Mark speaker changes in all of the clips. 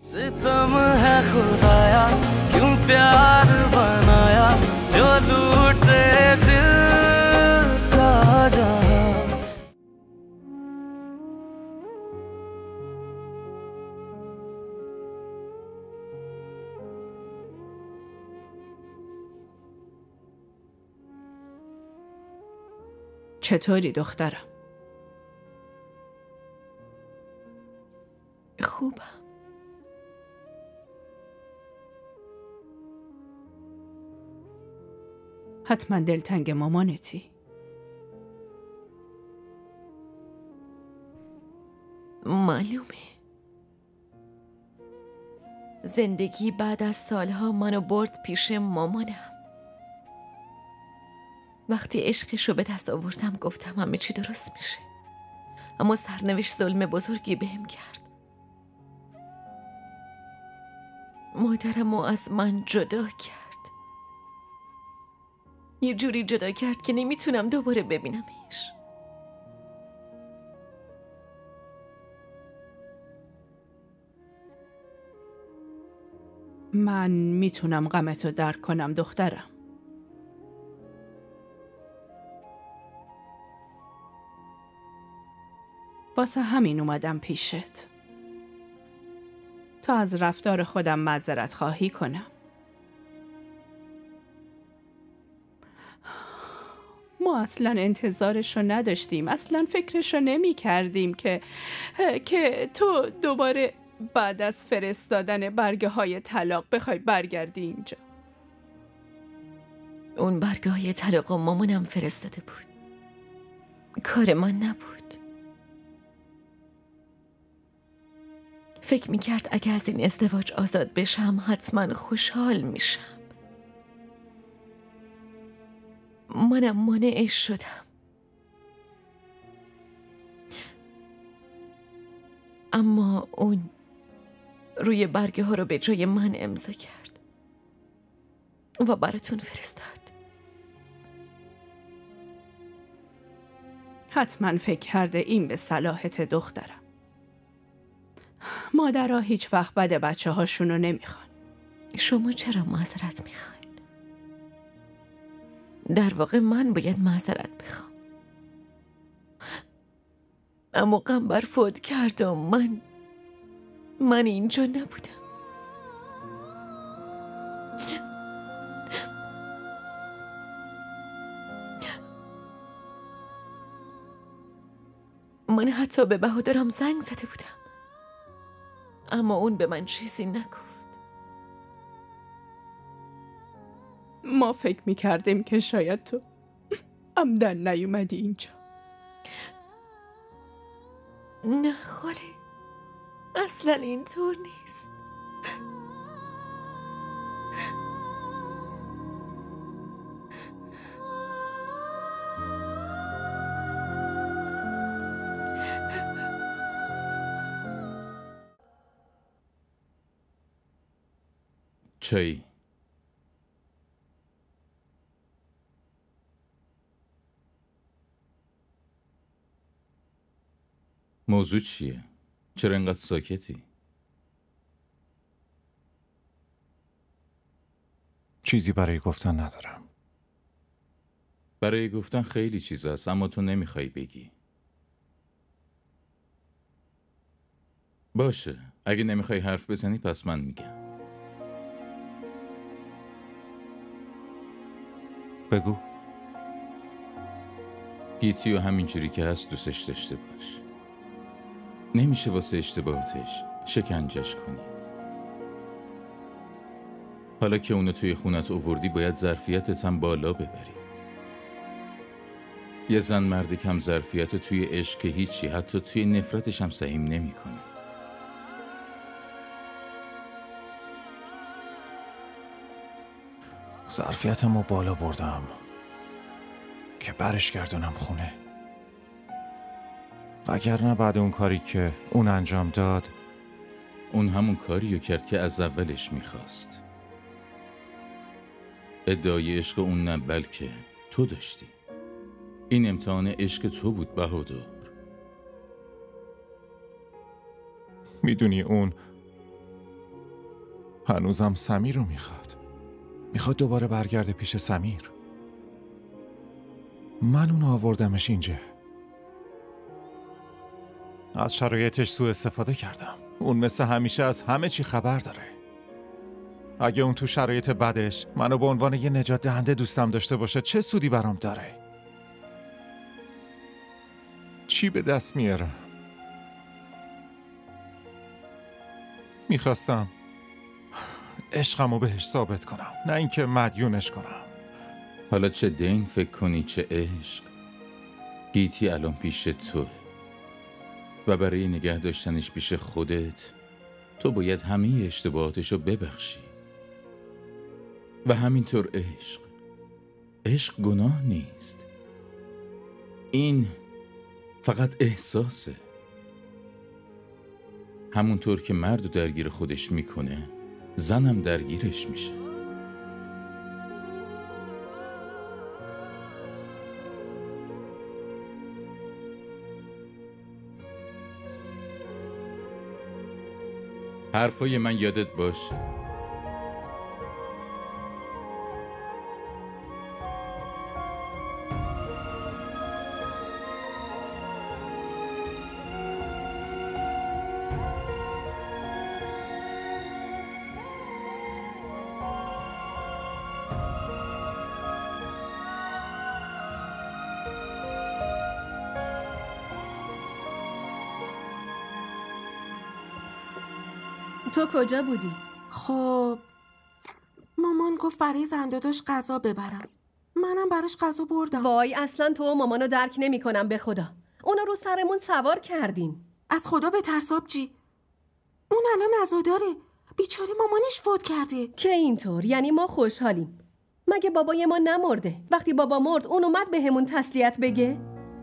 Speaker 1: सितम है खुदाया क्यों प्यार बनाया जो लूटे दिल का जहां
Speaker 2: چطوری دخترم؟
Speaker 3: خوبم.
Speaker 2: حتما دلتنگ مامانتی.
Speaker 3: معلومه. زندگی بعد از سالها منو برد پیش مامانم. وقتی عشقشو به دست آوردم گفتم همه چی درست میشه، اما سرنوشت ظلم بزرگی بهم کرد. مادرمو از من جدا کرد، یه جوری جدا کرد که نمیتونم دوباره ببینمش.
Speaker 2: من میتونم غمتو درک کنم دخترم. واسه همین اومدم پیشت تا از رفتار خودم معذرت خواهی کنم. ما اصلا انتظارشو نداشتیم، اصلا فکرشو نمی کردیم که تو دوباره بعد از فرستادن برگه های طلاق بخوای برگردی اینجا.
Speaker 3: اون برگه های طلاق و مامانم فرستاده بود، کار من نبود. فکر میکرد اگه از این ازدواج آزاد بشم حتما خوشحال میشم. منم مانعش شدم، اما اون روی برگه ها رو به جای من امضا کرد و براتون فرستاد.
Speaker 2: حتما فکر کرده این به صلاحت دخترم. مادرها هیچ وقت بد بچه هاشونو نمیخوان.
Speaker 3: شما چرا معذرت میخواین؟ در واقع من باید معذرت بخوام، اما قنبر فوت کرد و من اینجا نبودم. من حتی به بهادرم زنگ زده بودم، اما اون به من چیزی نگفت.
Speaker 2: ما فکر میکردیم که شاید تو عمدن نیومدی اینجا.
Speaker 3: نه خاله، اصلا اینطور نیست.
Speaker 4: چایی؟ موضوع چیه؟ چرا اینقدر ساکتی؟
Speaker 5: چیزی برای گفتن ندارم.
Speaker 4: برای گفتن خیلی چیز هست، اما تو نمیخوای بگی. باشه، اگه نمیخوای حرف بزنی پس من میگم.
Speaker 5: بگو.
Speaker 4: گیتیو همینجوری که هست دوستش داشته باش. نمیشه واسه اشتباهاتش شکنجش کنی. حالا که اونو توی خونت آوردی باید ظرفیتت هم بالا ببری. یه زن مرد کم ظرفیت توی عشق که هیچی، حتی توی نفرتش هم سهیم نمی کنه.
Speaker 5: ظرفیتمو بالا بردم که برش گردونم خونه، وگرنه بعد اون کاری که اون انجام داد،
Speaker 4: اون همون کاریو کرد که از اولش میخواست. ادعای عشق اون نه، بلکه تو داشتی. این امتحان عشق تو بود بهادر.
Speaker 5: میدونی اون هنوزم سمیر رو میخواد دوباره برگرده پیش سمیر. من اونو آوردمش اینجا. از شرایطش سوء استفاده کردم. اون مثل همیشه از همه چی خبر داره. اگه اون تو شرایط بدش منو به عنوان یه نجات دهنده دوستم داشته باشه چه سودی برام داره؟ چی به دست میارم؟ میخواستم عشقمو بهش ثابت کنم، نه اینکه مدیونش کنم.
Speaker 4: حالا چه دین فکر کنی چه عشق، گیتی الان پیش توه و برای نگه داشتنش پیش خودت تو باید همه اشتباهاتشو ببخشی. و همینطور عشق گناه نیست، این فقط احساسه. همونطور که مردو درگیر خودش میکنه زنم درگیرش میشه. حرفای من یادت باشه.
Speaker 6: تو کجا بودی؟
Speaker 7: خب مامان گفت برای زنداداش غذا ببرم، منم براش غذا بردم.
Speaker 6: وای اصلا تو و مامانو درک نمی کنم به خدا. اونو رو سرمون سوار کردین.
Speaker 7: از خدا به ترساب جی، اون الان عزاداره، بیچاره مامانش فوت کرده.
Speaker 6: که اینطور؟ یعنی ما خوشحالیم. مگه بابای ما نمرده؟ وقتی بابا مرد اون اومد به همون تسلیت بگه؟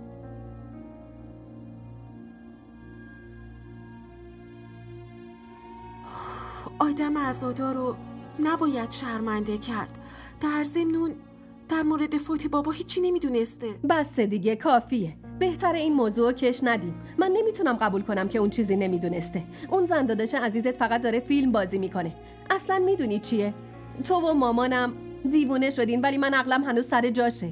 Speaker 7: آدم عزادار رو نباید شرمنده کرد. در ضمن در مورد فوت بابا هیچی نمیدونسته.
Speaker 6: بس دیگه کافیه. بهتره این موضوع کش ندیم. من نمیتونم قبول کنم که اون چیزی نمیدونسته. اون زنداداش عزیزت فقط داره فیلم بازی میکنه. اصلا میدونی چیه؟ تو و مامانم دیوونه شدین ولی من عقلم هنوز سر جاشه.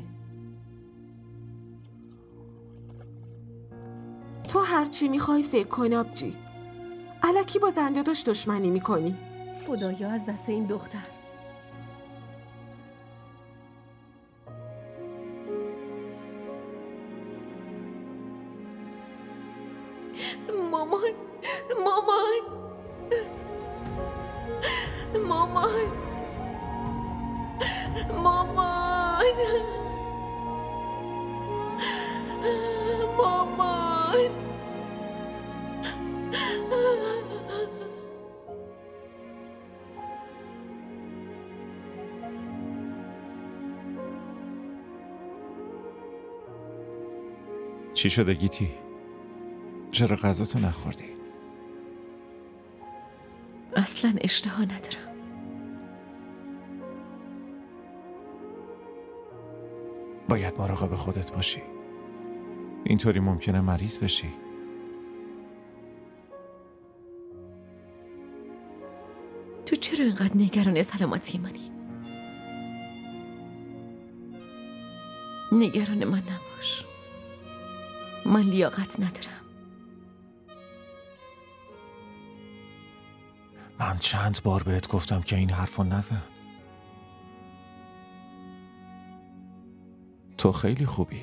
Speaker 7: تو هرچی میخوای فکر کن آبجی، الکی با زنداداش دشمنی میکنی.
Speaker 6: خدایا از دست این دختر.
Speaker 3: مامان مامان مامان مامان مامان
Speaker 5: چی شده گیتی؟ چرا غذاتو نخوردی؟
Speaker 3: اصلا اشتها ندارم.
Speaker 5: باید مراقب خودت باشی. اینطوری ممکنه مریض بشی.
Speaker 3: تو چرا اینقدر نگران سلامتی منی؟ نگران من نباش. من لیاقت ندارم.
Speaker 5: من چند بار بهت گفتم که این حرفو نزن. تو خیلی خوبی.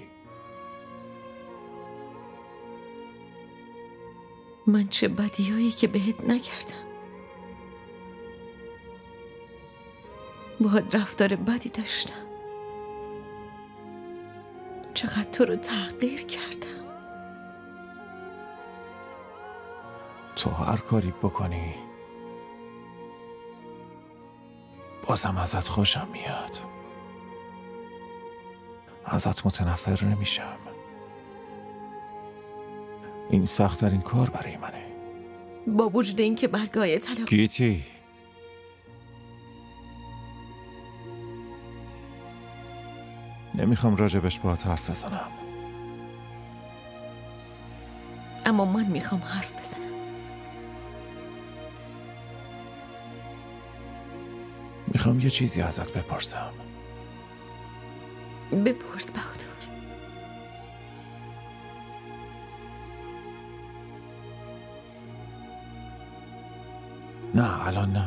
Speaker 3: من چه بدیایی که بهت نکردم. باهات رفتار بدی داشتم. چقدر تو رو تحقیر کردم.
Speaker 5: تو هر کاری بکنی بازم ازت خوشم میاد. ازت متنفر نمیشم. این سخت‌ترین کار برای منه.
Speaker 3: با وجود این که برگای طلاق
Speaker 5: گیتی، نمیخوام راجبش باهات حرف بزنم.
Speaker 3: اما من میخوام حرف بزنم.
Speaker 5: میخوام یه چیزی ازت بپرسم.
Speaker 3: بپرس بهادر.
Speaker 5: نه الان نه.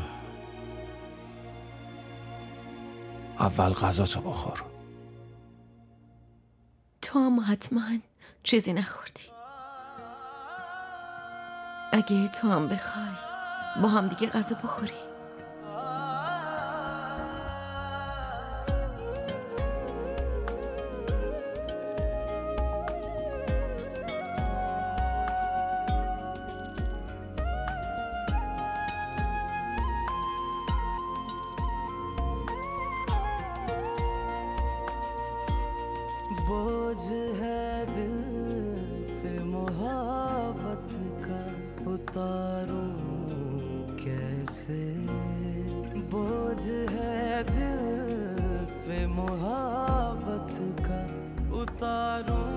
Speaker 5: اول غذاتو بخور.
Speaker 3: تو هم حتما چیزی نخوردی. اگه تو هم بخوای با هم دیگه غذا بخوری.
Speaker 1: बोझ है दिल पे मोहब्बत का उतारूं कैसे बोझ है दिल पे मोहब्बत का उतारूं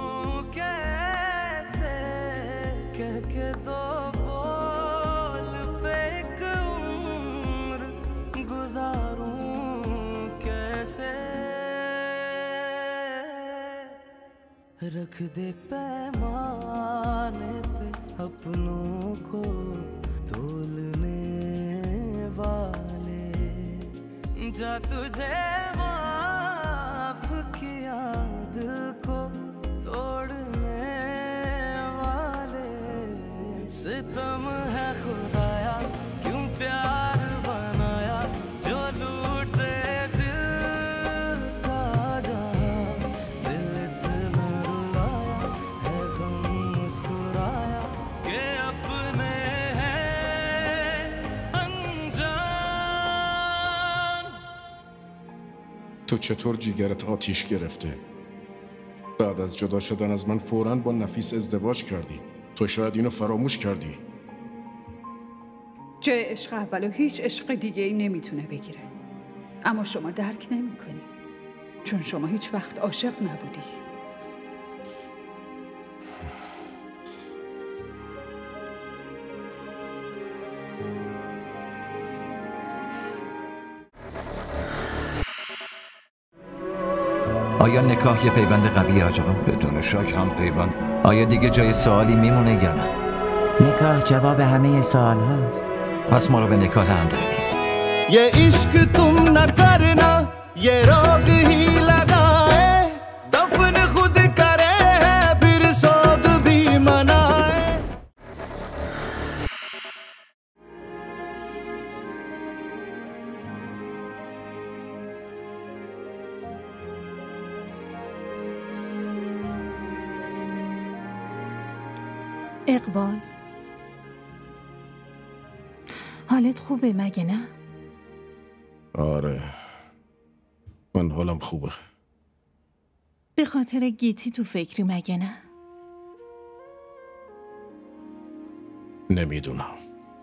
Speaker 1: कैसे कह के दो बोल पे एक उम्र गुजारूं कैसे रख दे पैमाने पे अपनों को तोलने वाले जा तुझे माफ किया दिल को तोड़ने वाले सितम है खुदाया क्यों प्यार बनाया जो लूटे
Speaker 8: تو چطور جیگرت آتیش گرفته؟ بعد از جدا شدن از من فوراً با نفیس ازدواج کردی. تو شاید اینو فراموش کردی.
Speaker 9: جای عشق اولو هیچ عشق دیگه ای نمیتونه بگیره. اما شما درک نمی‌کنی، چون شما هیچ وقت عاشق نبودی.
Speaker 10: آیا نکاح یه پیوند قویه حاج آقا؟
Speaker 8: بدون شک هم پیوند.
Speaker 10: آیا دیگه جای سوالی میمونه یا نه؟
Speaker 11: نکاح جواب همه سوال هاست.
Speaker 10: پس ما رو به نکاح هم داریم.
Speaker 1: ये इश्क तुम न करना ये रोग ही लगाए दफन खुद करे है फिर सोग भी मनाए
Speaker 12: اقبال، حالت خوبه مگه نه؟
Speaker 8: آره من حالم خوبه.
Speaker 12: به خاطر گیتی تو فکری مگه نه؟
Speaker 8: نمیدونم.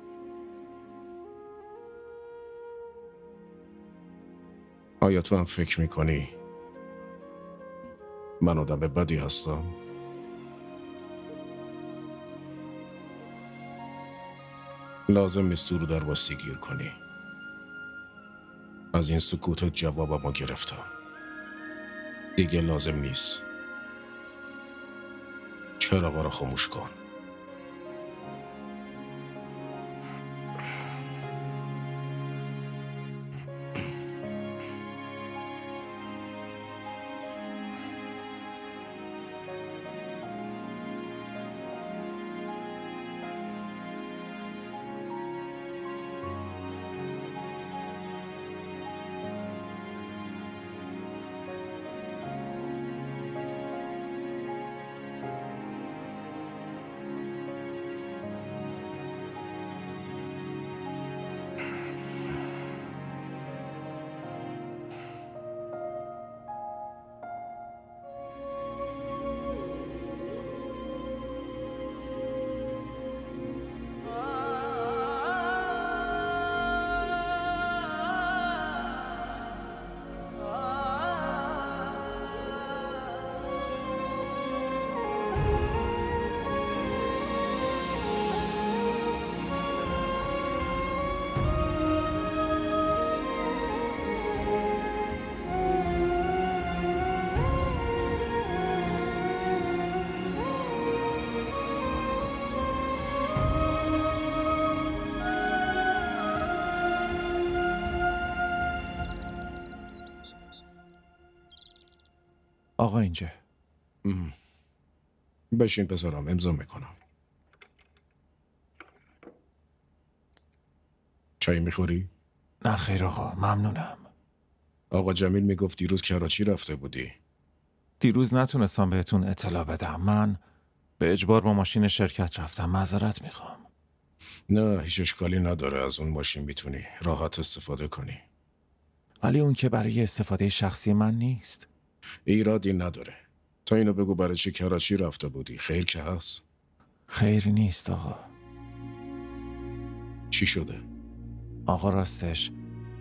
Speaker 8: آیا تو هم فکر میکنی من آدم بدی هستم؟ لازم نیست تو رو در واسطی گیر کنی. از این سکوتت جوابمو گرفتم. دیگه لازم نیست. چراغا رو خاموش کن.
Speaker 5: آقا اینجا.
Speaker 8: بشین پسرم، امضا میکنم. چای میخوری؟
Speaker 5: نه خیر آقا، ممنونم.
Speaker 8: آقا جمیل میگفت دیروز کراچی رفته بودی.
Speaker 5: دیروز نتونستم بهتون اطلاع بدم. من به اجبار با ماشین شرکت رفتم. معذرت میخوام.
Speaker 8: نه هیچ اشکالی نداره، از اون ماشین میتونی راحت استفاده کنی.
Speaker 5: ولی اون که برای استفاده شخصی من نیست.
Speaker 8: ایرادی نداره. تا اینو بگو برای چی کراچی رفته بودی؟ خیر که هست؟
Speaker 5: خیر نیست آقا.
Speaker 8: چی شده؟
Speaker 5: آقا راستش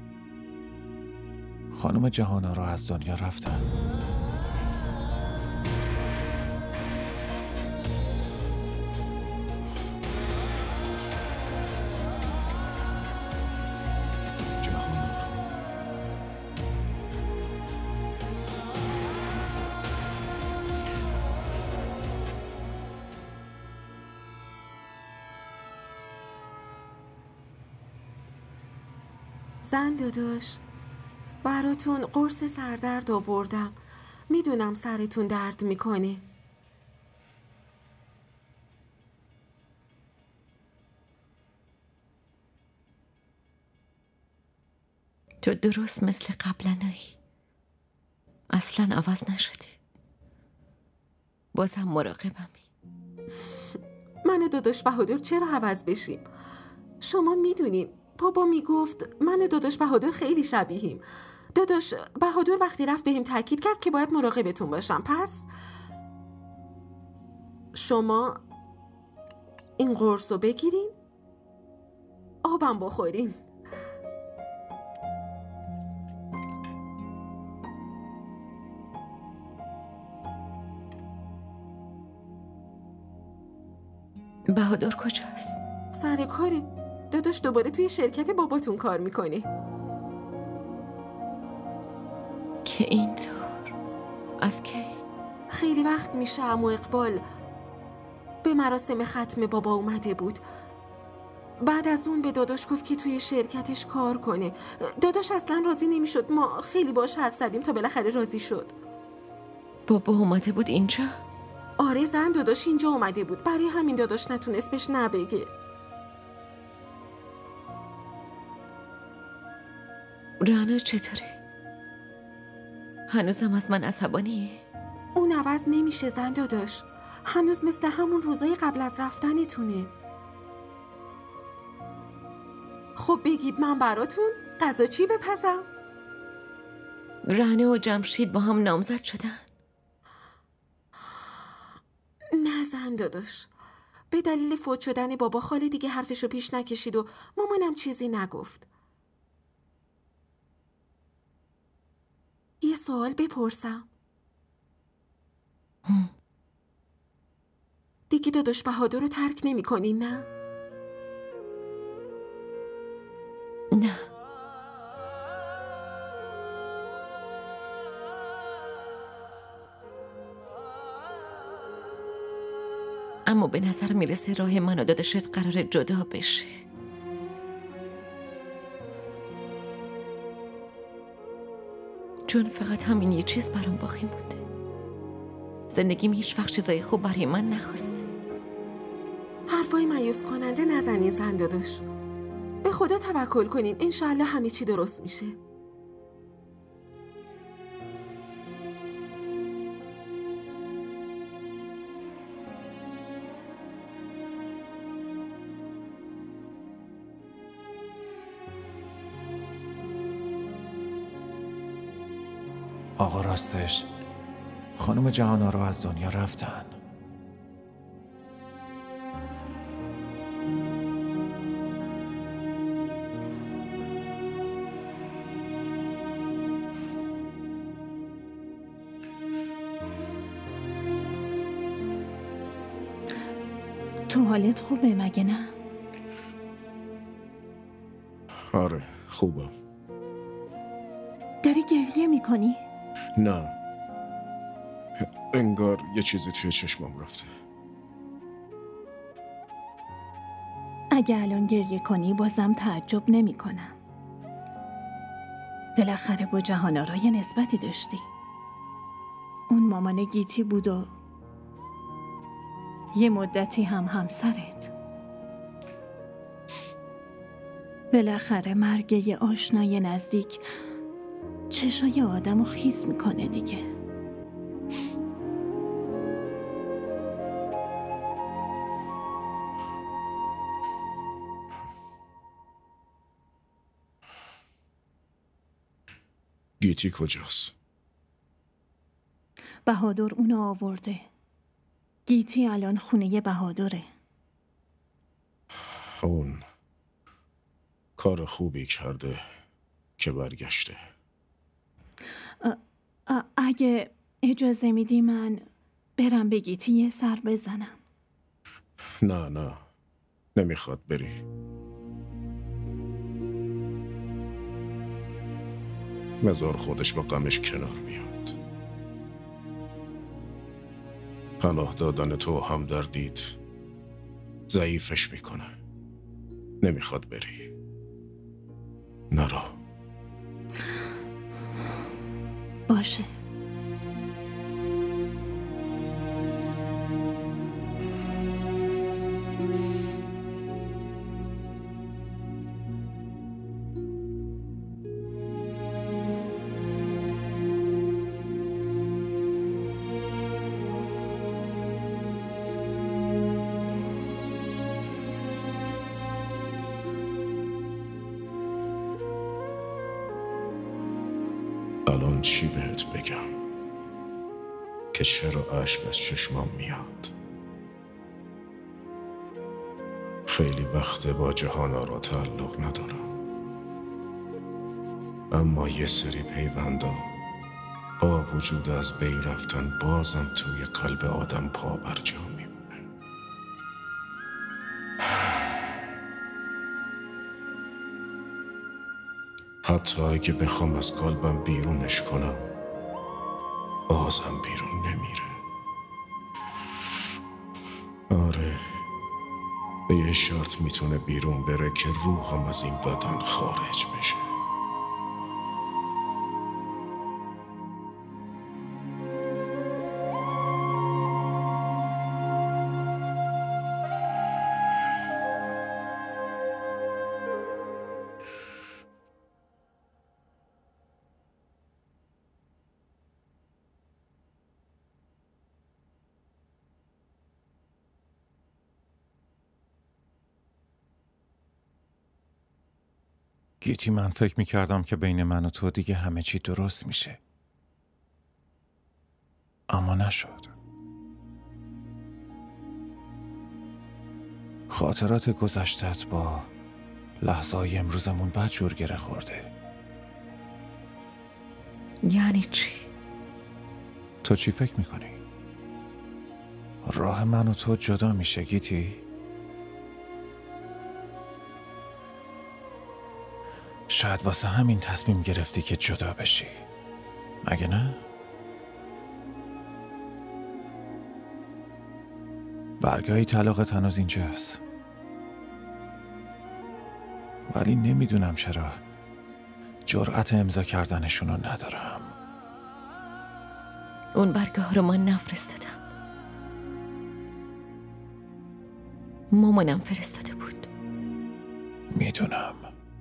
Speaker 5: خانم جهان‌آرا از دنیا رفتن.
Speaker 7: زن داداش، براتون قرص سردرد آوردم. میدونم سرتون درد میکنه.
Speaker 3: تو درست مثل قبلنایی. اصلا عوض نشدی. بازم مراقبمی.
Speaker 7: من و داداش بهادر چرا عوض بشیم؟ شما میدونین بابا میگفت من و داداش بهادر خیلی شبیهیم. داداش بهادر وقتی رفت بهم تاکید کرد که باید مراقبتون باشم. پس شما این قرصو بگیرین، آبم بخورین.
Speaker 3: بهادر کجاست؟
Speaker 7: سر کاره. داداش دوباره توی شرکت باباتون کار میکنه.
Speaker 3: که اینطور؟ از کی؟
Speaker 7: خیلی وقت میشه عمو اقبال به مراسم ختم بابا اومده بود. بعد از اون به داداش گفت که توی شرکتش کار کنه. داداش اصلا راضی نمیشد. ما خیلی باش حرف زدیم تا بالاخره راضی شد.
Speaker 3: بابا اومده بود اینجا؟
Speaker 7: آره زن داداش اینجا اومده بود. برای همین داداش نتونست بهش نبگه.
Speaker 3: رانا چطوره؟ هنوزم از من عصبانیه؟
Speaker 7: اون عوض نمیشه زن داداش. هنوز مثل همون روزای قبل از رفتنتونه. خب بگید من براتون غذا چی بپزم؟
Speaker 3: رانه و جمشید با هم نامزد شدن؟
Speaker 7: نه زن داداش. به دلیل فوت شدن بابا خاله دیگه حرفشو پیش نکشید و مامانم چیزی نگفت. یه سوال بپرسم. دیگه داداش بهادر رو ترک نمی کنی نه؟
Speaker 3: نه. اما به نظر میرسه راه من و داداشت قرار جدا بشه. چون فقط همین یه چیز برام باقی مونده. زندگیم هیچ وقت چیزای خوب برای من نخواسته.
Speaker 7: حرفای مایوس کننده نزنین زن داداش. به خدا توکل کنین. انشالله همه چی درست میشه.
Speaker 5: آقا راستش خانم جهان‌آرا از دنیا رفتن.
Speaker 12: تو حالت خوبه مگه نه؟
Speaker 8: آره خوبم.
Speaker 12: داری گریه میکنی؟
Speaker 8: نه انگار یه چیزی توی چشمم رفته.
Speaker 12: اگه الان گریه کنی بازم تعجب نمی کنم. بالاخره با جهان‌آرا یه نسبتی داشتی. اون مامان گیتی بود و یه مدتی هم همسرت. بالاخره مرگ یه آشنای نزدیک چشای آدمو خیس میکنه دیگه.
Speaker 8: گیتی کجاست؟
Speaker 12: بهادر اونو آورده. گیتی الان خونه بهادره.
Speaker 8: اون کار خوبی کرده که برگشته.
Speaker 12: اگه اجازه میدی من برم به گیتی یه سر بزنم.
Speaker 8: نه نمیخواد بری. مزار خودش با غمش کنار میاد. پناه دادن تو همدردیت ضعیفش میکنه. نمیخواد بری. نرو.
Speaker 12: باشه.
Speaker 8: الان چی بهت بگم که چرا اشک از چشمام میاد؟ خیلی وقت با جهان را تعلق ندارم، اما یه سری پیوندا با وجود از بین رفتن بازم توی قلب آدم پا برجا میمونه. حتی اگه بخوام از قلبم بیرونش کنم بازم بیرون نمیره. آره، به یه شرط میتونه بیرون بره که روحم از این بدن خارج بشه.
Speaker 5: گیتی، من فکر میکردم که بین من و تو دیگه همه چی درست میشه، اما نشد. خاطرات گذشتت با لحظه‌های امروزمون بدجور گره خورده.
Speaker 3: یعنی چی؟
Speaker 5: تو چی فکر میکنی؟ راه من و تو جدا میشه گیتی؟ شاید واسه همین تصمیم گرفتی که جدا بشی، مگه نه؟ برگاهی طلاقت هنوز اینجاست، ولی نمیدونم چرا جرأت امضا کردنشونو ندارم.
Speaker 3: اون برگه ها رو من نفرستادم، مامانم فرستاده بود.
Speaker 5: میدونم،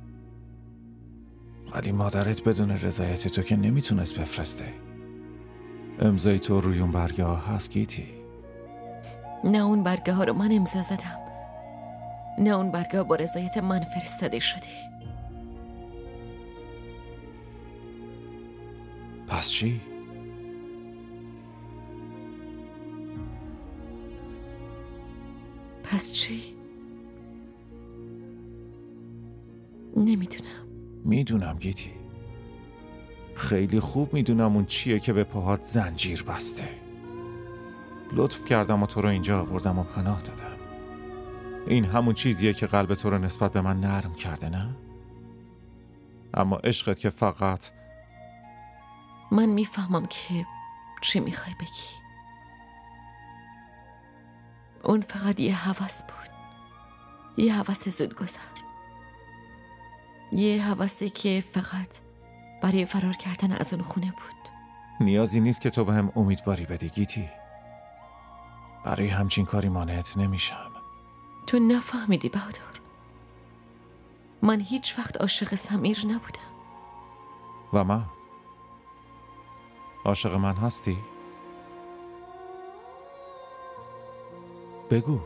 Speaker 5: ولی مادرت بدون رضایت تو که نمیتونست بفرسته. امضای تو روی اون برگه ها هست گیتی؟
Speaker 3: نه اون برگه ها رو من امضا زدم، نه اون برگه ها با رضایت من فرستاده شده.
Speaker 5: پس چی؟
Speaker 3: پس چی؟ نمیدونم.
Speaker 5: میدونم گیتی، خیلی خوب میدونم اون چیه که به پاهات زنجیر بسته. لطف کردم و تو رو اینجا آوردم و پناه دادم. این همون چیزیه که قلب تو رو نسبت به من نرم کرده، نه؟ اما عشقت که فقط...
Speaker 3: من میفهمم که چی میخوای بگی. اون فقط یه هوس بود، یه هوس زودگذر، یه هوسی که فقط برای فرار کردن از اون خونه بود.
Speaker 5: نیازی نیست که تو بهم امیدواری بدی گیتی. برای همچین کاری مانعت نمیشم.
Speaker 3: تو نفهمیدی بهادر. من هیچ وقت عاشق سمیر نبودم.
Speaker 5: و من؟ عاشق من هستی؟ بگو.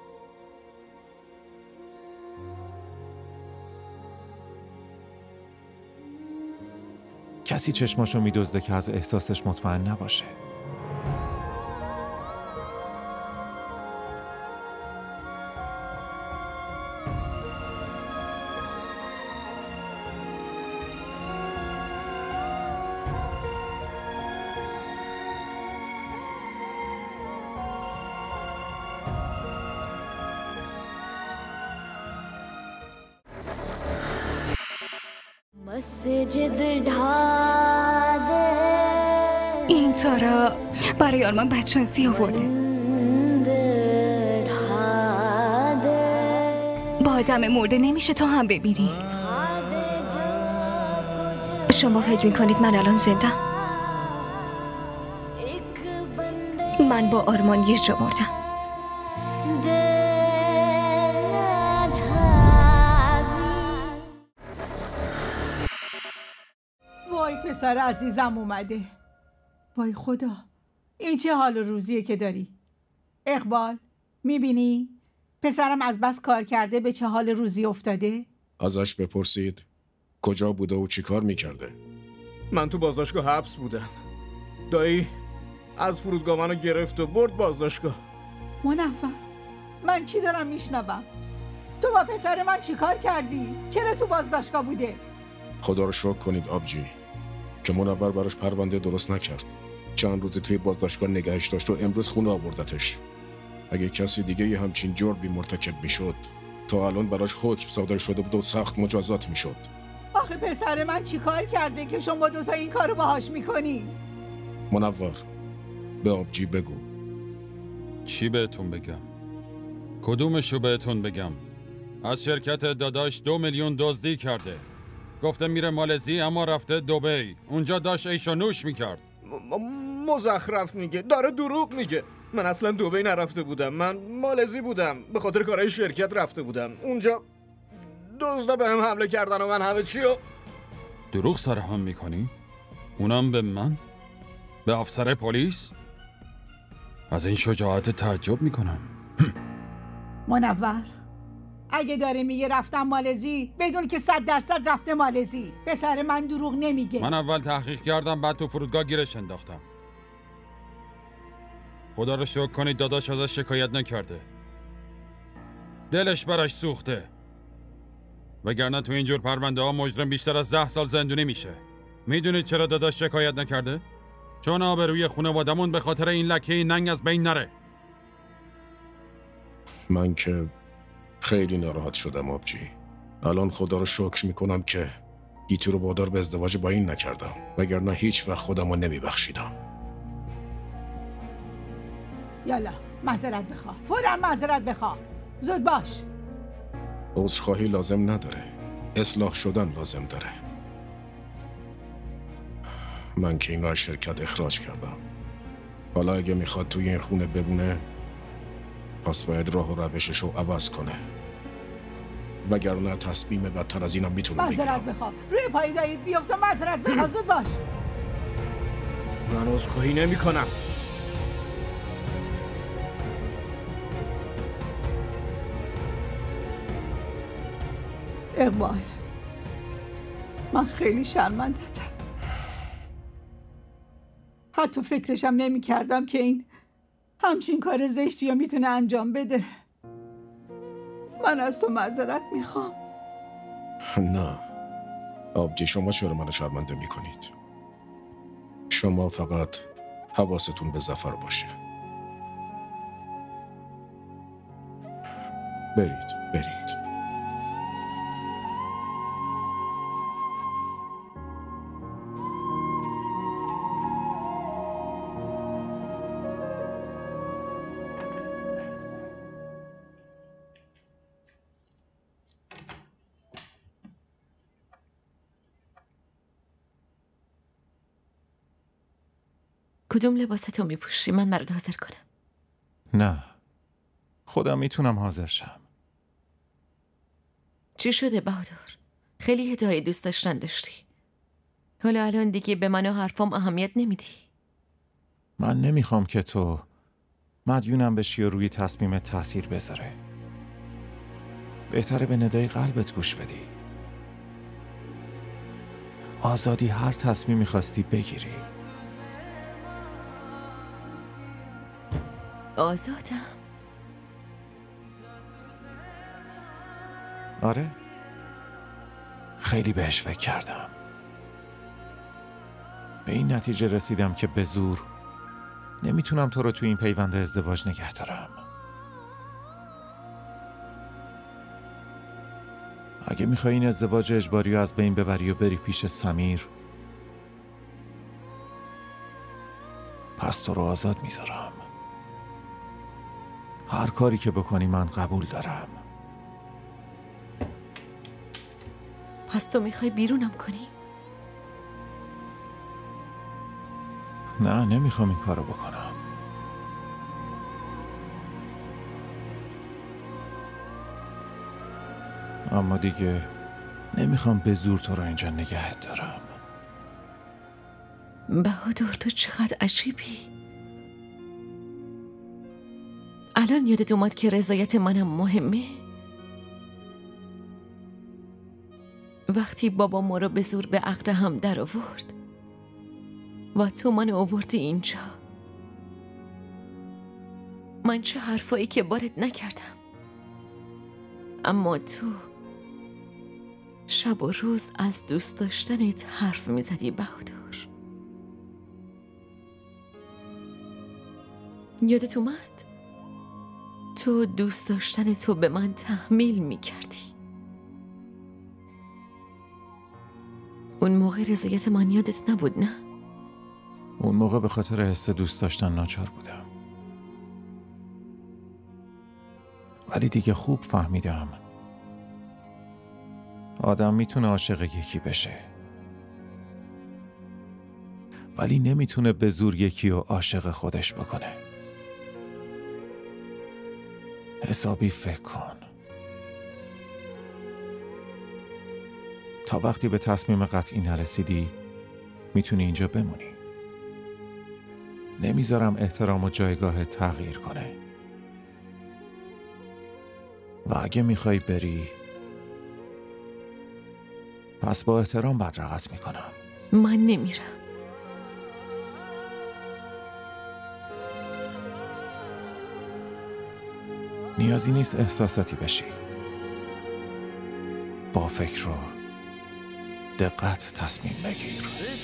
Speaker 5: کسی چشماشو میدزده که از احساسش مطمئن نباشه.
Speaker 13: این تارا برای آرمان بدشانسی آورده. با آدم مرده نمیشه تو هم ببینی. شما فکر میکنید من الان زنده؟ من با آرمان یه جا مردم.
Speaker 14: وای پسر عزیزم اومده. وای خدا، این چه حال و روزیه که داری؟ اقبال، میبینی؟ پسرم از بس کار کرده به چه حال روزی افتاده؟
Speaker 8: ازش بپرسید کجا بوده و چی کار میکرده.
Speaker 1: من تو بازداشتگاه حبس بودم. دایی از فرودگاه منو گرفت و برد بازداشتگاه.
Speaker 14: منفر، من چی دارم میشنوم؟ تو با پسر من چی کار کردی؟ چرا تو بازداشتگاه بوده؟
Speaker 8: خدا رو شکر کنید آبجی که منور براش پرونده درست نکرد. چند روزی توی بازداشتگاه نگهش داشت و امروز خونه آوردتش. اگه کسی دیگه یه همچین جرمی مرتکب میشد تا الان براش حکم صادر شده بود و سخت مجازات میشد.
Speaker 14: آخه پسر من چی کار کرده که شما دوتا این کارو باهاش میکنی؟
Speaker 8: منور، به آبجی بگو.
Speaker 15: چی بهتون بگم؟ کدومشو بهتون بگم؟ از شرکت داداش 2 میلیون دزدی کرده. گفته میره مالزی اما رفته دبی. اونجا داشت عیش و نوش میکرد.
Speaker 1: مزخرف میگه، داره دروغ میگه. من اصلا دبی نرفته بودم، من مالزی بودم. به خاطر کارهای شرکت رفته بودم. اونجا دزدا به هم حمله کردن و من همه چیو.
Speaker 15: دروغ سرهم میکنی؟ اونم به من؟ به افسر پلیس؟ از این شجاعت تعجب میکنم.
Speaker 14: منور، اگه داره میگه رفتم مالزی بدون که 100% رفته مالزی. پسر من دروغ نمیگه.
Speaker 15: من اول تحقیق کردم بعد تو فرودگاه گیرش انداختم. خدا رو شکر کنید داداش ازش شکایت نکرده. دلش براش سوخته. وگرنه تو اینجور پرونده ها مجرم بیشتر از 10 سال زندونی میشه. میدونید چرا داداش شکایت نکرده؟ چون آبروی خانوادمون به خاطر این لکه ننگ از بین نره.
Speaker 8: من که خیلی ناراحت شدم آبجی. الان خدا رو شکر میکنم که گیتی رو وادار به ازدواج با این نکردم، وگرنه هیچ وقت خودم رو نمیبخشیدم.
Speaker 14: یالا معذرت بخواه، فوراً معذرت بخواه. زود باش.
Speaker 8: عذرخواهی لازم نداره، اصلاح شدن لازم داره. من که اینو از شرکت اخراج کردم. حالا اگه میخواد توی این خونه بمونه پس باید راه و روشش رو عوض کنه، وگرنه تصمیم بدتر از اینم میتونه بگیرم.
Speaker 14: معذرت بخواه، روی پای دایید بیفت و معذرت بخواه. زود باش.
Speaker 1: من عذرخواهی نمی کنم.
Speaker 14: اقبال، من خیلی شرمندتم. حتی فکرشم نمی کردم که این همچین کار زشتی رو میتونه انجام بده. من از تو معذرت میخوام.
Speaker 8: نه آبجی، شما چرا منو شرمنده میکنید؟ شما فقط حواستون به ظفر باشه. برید.
Speaker 3: کدوم لباستو میپوشی؟ من برات حاضر کنم.
Speaker 5: نه، خودم میتونم حاضر شم.
Speaker 3: چی شده بهادر؟ خیلی هدایه دوست داشتن داشتی. حالا الان دیگه به من و حرفام اهمیت نمیدی.
Speaker 5: من نمیخوام که تو مدیونم بشی و روی تصمیمت تاثیر بذاره. بهتره به ندای قلبت گوش بدی. آزادی هر تصمیمی خواستی بگیری.
Speaker 3: آزادم؟
Speaker 5: آره، خیلی بهش فکر کردم. به این نتیجه رسیدم که به زور نمیتونم تو رو توی این پیوند ازدواج نگه دارم. اگه میخوای این ازدواج اجباری رو از بین ببری و بری پیش سمیر، پس تو رو آزاد میذارم. هر کاری که بکنی من قبول دارم.
Speaker 3: پس تو میخوای بیرونم کنی؟
Speaker 5: نه، نمیخوام این کارو بکنم. اما دیگه نمیخوام به زور تو رو اینجا نگهت دارم.
Speaker 3: بهادر تو چقدر عجیبی. الان یادت اومد که رضایت منم مهمه؟ وقتی بابا ما رو به زور به عقد هم در آورد و تو من آوردی اینجا، من چه حرفایی که بارت نکردم، اما تو شب و روز از دوست داشتنت حرف میزدی بهادر. یادت اومد؟ تو دوست داشتن تو به من تحمیل میکردی. اون موقع رضایت من یادت نبود نه؟
Speaker 5: اون موقع به خاطر حس دوست داشتن ناچار بودم، ولی دیگه خوب فهمیدم آدم میتونه عاشق یکی بشه، ولی نمیتونه به زور یکی رو عاشق خودش بکنه. حسابی فکر کن. تا وقتی به تصمیم قطعی نرسیدی میتونی اینجا بمونی. نمیذارم احترام و جایگاه تغییر کنه. و اگه میخوای بری، پس با احترام بدرقت میکنم.
Speaker 3: من نمیرم.
Speaker 5: نیازی نیست احساساتی بشی. با فکر و دقت تصمیم بگیر.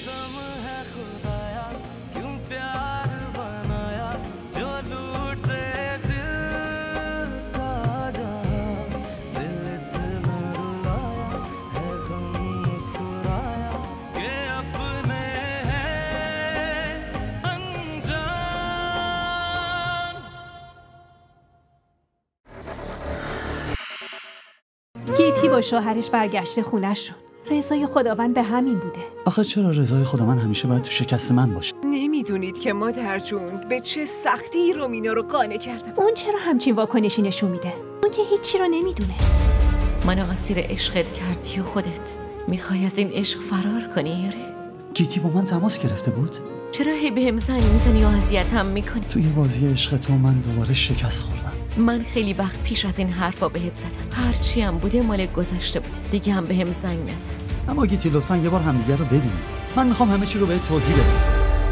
Speaker 12: گیتی با شوهرش برگشته خونه‌شون. رضای خداوند به همین بوده.
Speaker 16: آخه چرا رضای خداوند همیشه باید تو شکست من باشه؟
Speaker 17: نمیدونید که مادر جون به چه سختی رومینا رو قانع کردم.
Speaker 12: اون چرا همچین واکنشی نشون میده؟ اون که هیچی رو نمیدونه.
Speaker 3: منو اسیر عشقت کردی و خودت میخوای از این عشق فرار کنی یاره؟
Speaker 16: گیتی با من تماس گرفته بود؟
Speaker 3: چرا هی بهم زنگ میزنی و اذیتم میکنی؟
Speaker 16: توی بازی عشق تو من دوباره شکست خوردم.
Speaker 3: من خیلی وقت پیش از این حرفا بهت زدم. هرچی هم بوده مال گذشته بوده. دیگه هم بهم زنگ نزن.
Speaker 16: اما گیتی لطفاً یه بار همدیگه رو ببینیم. من میخوام همه چی رو بهت توضیح بدم.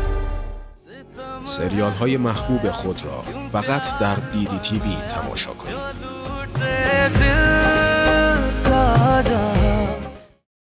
Speaker 8: سریال های محبوب خود را فقط در DDTV تماشا کنید.